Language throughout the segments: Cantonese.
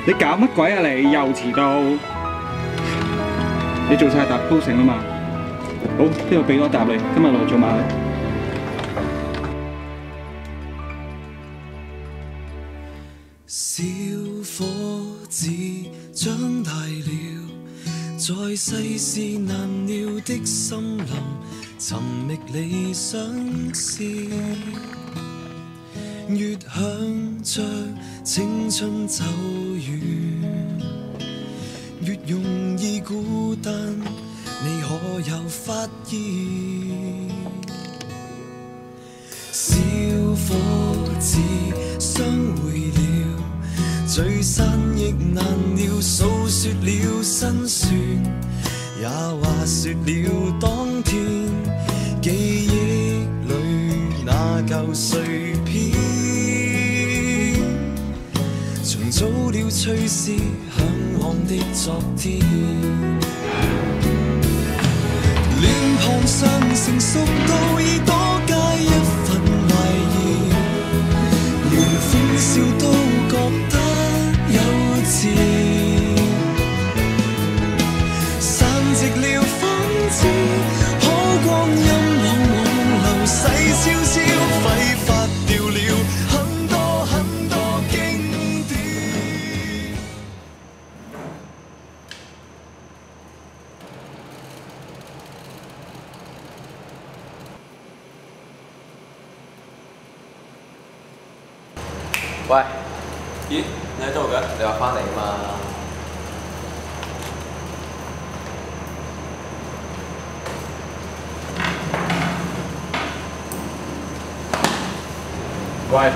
你搞乜鬼啊你？又遲到？你做晒沓 posing 啦嘛？好，呢度俾多沓你，今日落嚟做埋。 小伙子長大了，在世事難料的森林，尋覓理想事。 越向着青春走遠，越容易孤單。你可有發現？小伙子相會了，聚散亦難料，訴說了辛酸，也話說了當天記憶裏那舊碎片。 重組了趣事，向往的昨天。臉龐上成熟到已多加一份懷疑，連歡笑都覺得幼稚。散席了方知，可光陰往往流逝悄悄，揮發掉了很多很多。 喂，咦，你喺度嘅？你話翻嚟啊嘛？喂。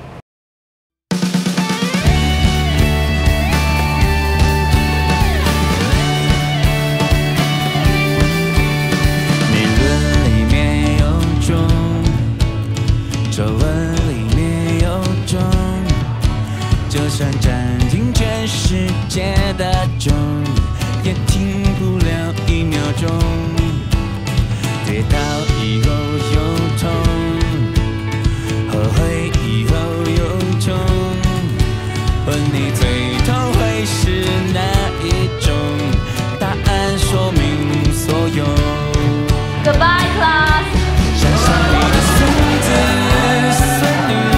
就算暂停全世界的钟，也停不了1秒钟。跌倒以后有痛，后悔以后有痛，问你最痛会是哪一种？答案说明所有。Goodbye, class。想象你的孙子孙女。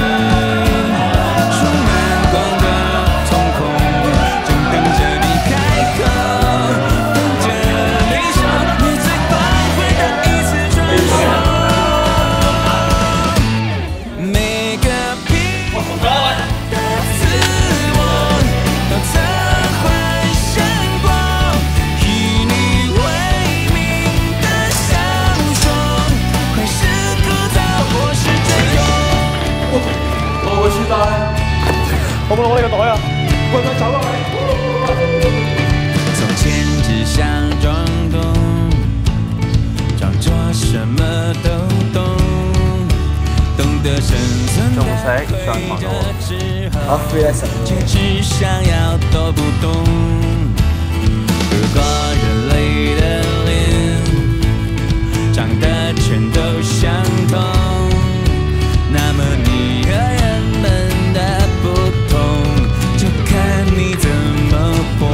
我冇攞你個袋啊！喂，走啦你！ 從前只想裝懂，裝作什麼都懂，懂得生存在回憶的時候，卻只想要都不懂。如果人類的臉長得全都相同，那麼你和人們的不同，就看你怎麼活。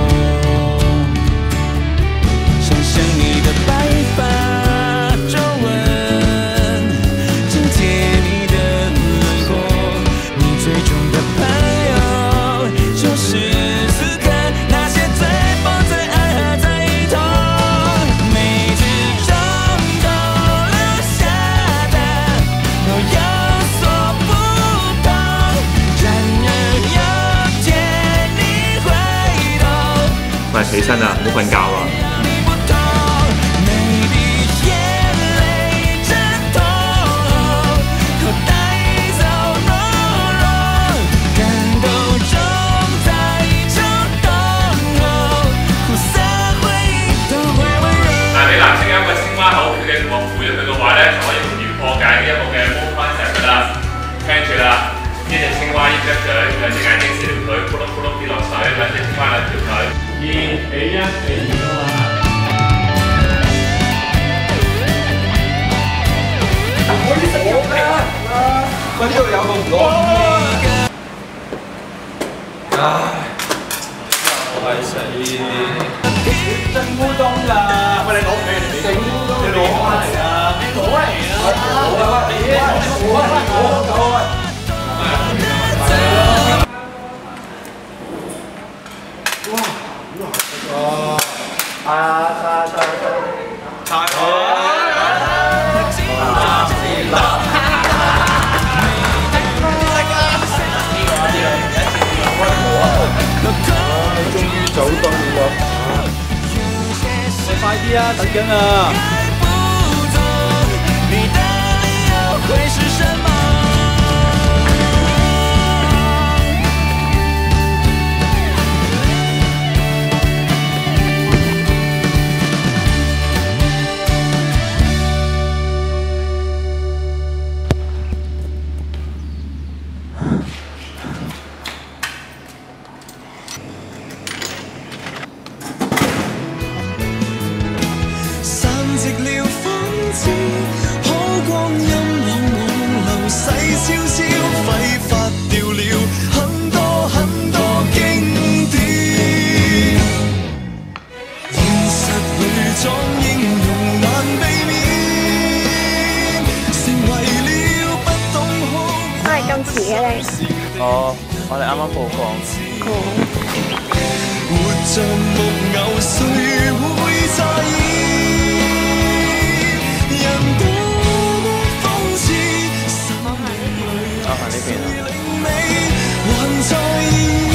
想象你的白髮皺紋，緊貼你的輪廓，你最終的朋友，就是此刻那些最瘋最愛和最痛，每次鐘頭留下的都有所不同。然而有天你回頭， 喂，起身啦，唔好瞓覺啦。 呢隻青蛙一隻嘴，兩隻眼睛四條腿，咕碌咕碌跌落水，兩隻青蛙兩條腿。2比1比2啊嘛！我呢食肉㗎，喂呢度有個唔攞。唉， 係死！ 真烏冬㗎！喂，你攞俾你整烏冬，你攞翻嚟啊！你攞嚟終於走到啦！ 你快啲啊，等緊啊！ 遲嘅你。 哦，我哋啱啱報過。 活像木偶，誰會在意？人多麼諷刺，生命裏誰令你還在意？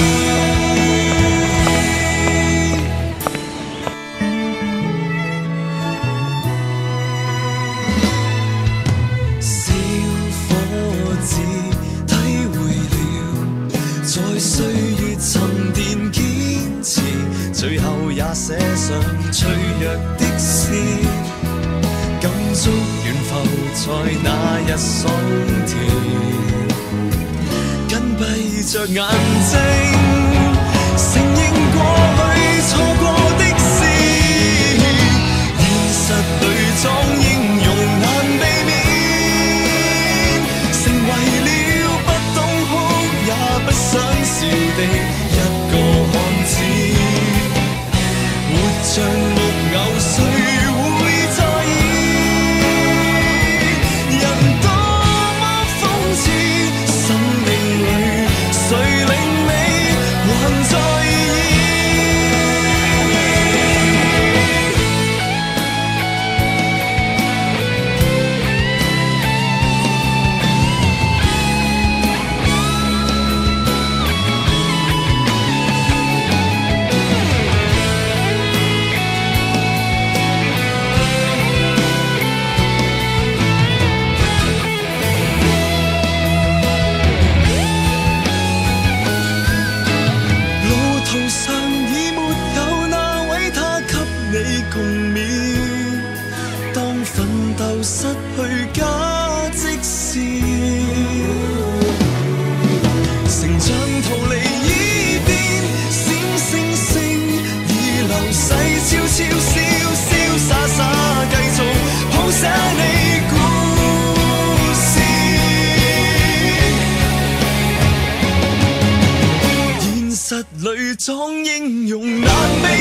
小伙子。在歲月沉澱堅持，最後也寫上脆弱的詩，感觸懸浮在那日桑田，緊閉着眼睛，承認過去錯過的事，現實裏裝英勇難避免，成為了不懂哭也不想笑的一個漢子，活像木偶，誰會在意？人多麼諷刺，生命裏誰令你還在意？共勉，當奮鬥失去價值時，成長逃離依邊，閃星星已流逝，悄悄瀟瀟灑灑繼續譜寫你故事，現實裏裝英勇難避。